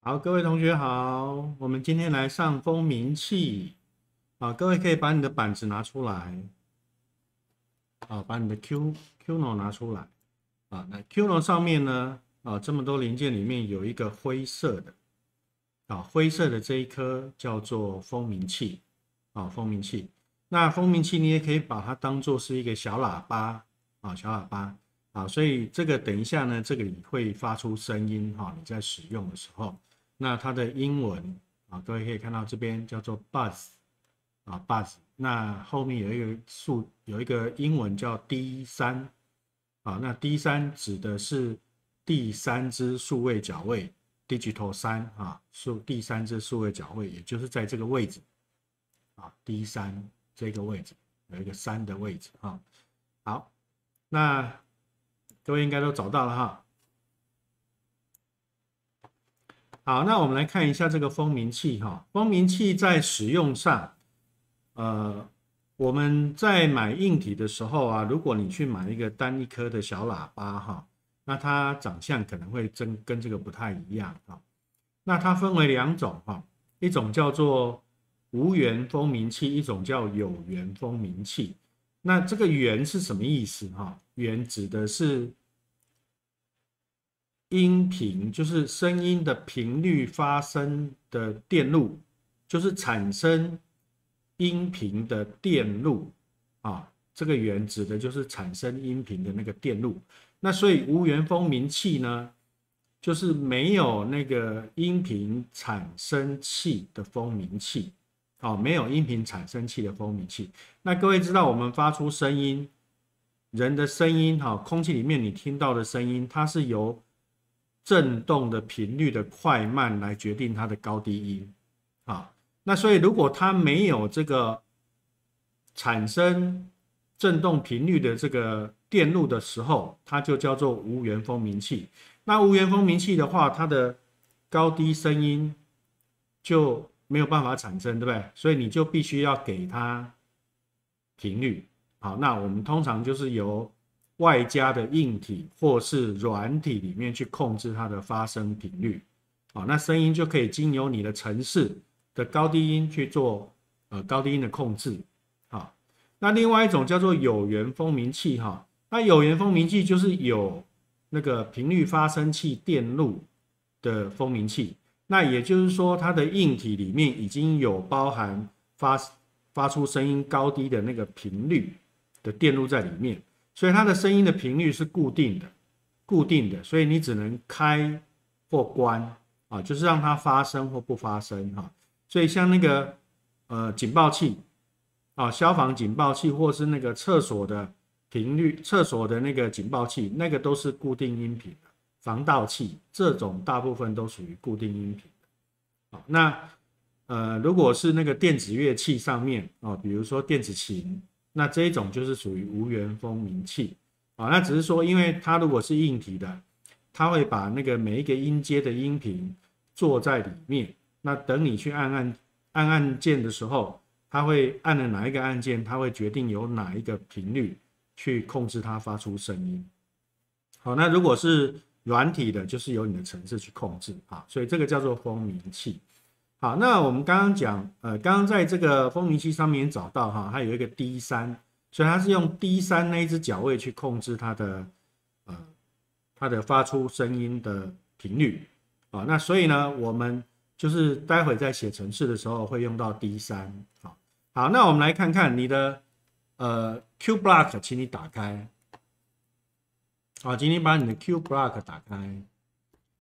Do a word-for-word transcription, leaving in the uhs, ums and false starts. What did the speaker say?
好，各位同学好，我们今天来上风鸣器。啊，各位可以把你的板子拿出来，啊，把你的 Q Qno 拿出来，啊，那 Qno 上面呢，啊，这么多零件里面有一个灰色的，啊，灰色的这一颗叫做风鸣器，啊，风鸣器。那风鸣器你也可以把它当做是一个小喇叭，啊，小喇叭，啊，所以这个等一下呢，这个里会发出声音，哈，你在使用的时候。那它的英文啊，各位可以看到这边叫做 buzz 啊 buzz， 那后面有一个数有一个英文叫 D 三啊，那 D 三指的是第三只数位角位 digital 三啊，数第三只数位角位，也就是在这个位置啊 D 三这个位置有一个三的位置啊。好，那各位应该都找到了哈。好，那我们来看一下这个风鸣器哈。风鸣器在使用上，呃，我们在买硬体的时候啊，如果你去买一个单一颗的小喇叭哈，那它长相可能会真跟这个不太一样哈。那它分为两种哈，一种叫做无源风鸣器，一种叫有源风鸣器。那这个源是什么意思哈？源指的是音频，就是声音的频率发生的电路，就是产生音频的电路啊。这个源指的就是产生音频的那个电路。那所以无源风鸣器呢，就是没有那个音频产生器的风鸣器，哦，没有音频产生器的风鸣器。那各位知道，我们发出声音，人的声音，哈，空气里面你听到的声音，它是由振动的频率的快慢来决定它的高低音，啊，那所以如果它没有这个产生振动频率的这个电路的时候，它就叫做无源风鸣器。那无源风鸣器的话，它的高低声音就没有办法产生，对不对？所以你就必须要给它频率。好，那我们通常就是由外加的硬体或是软体里面去控制它的发声频率，好，那声音就可以经由你的程式的高低音去做呃高低音的控制，好，那另外一种叫做有源风鸣器哈，那有源风鸣器就是有那个频率发生器电路的风鸣器，那也就是说它的硬体里面已经有包含发发出声音高低的那个频率的电路在里面。所以它的声音的频率是固定的，固定的，所以你只能开或关啊，就是让它发声或不发声哈。所以像那个呃警报器啊，消防警报器或是那个厕所的频率，厕所的那个警报器，那个都是固定音频的。防盗器这种大部分都属于固定音频的。好，那呃如果是那个电子乐器上面啊，比如说电子琴。那这一种就是属于无源风鸣器啊，那只是说，因为它如果是硬体的，它会把那个每一个音阶的音频做在里面。那等你去按按按按键的时候，它会按了哪一个按键，它会决定由哪一个频率去控制它发出声音。好，那如果是软体的，就是由你的程式去控制啊，所以这个叫做风鸣器。好，那我们刚刚讲，呃，刚刚在这个风鸣器上面找到哈，它有一个 D 三，所以它是用 D 三那一只角位去控制它的，呃，它的发出声音的频率啊。那所以呢，我们就是待会在写程式的时候会用到 D 三。好，好，那我们来看看你的呃 Q block， 请你打开。好，请你把你的 Q block 打开。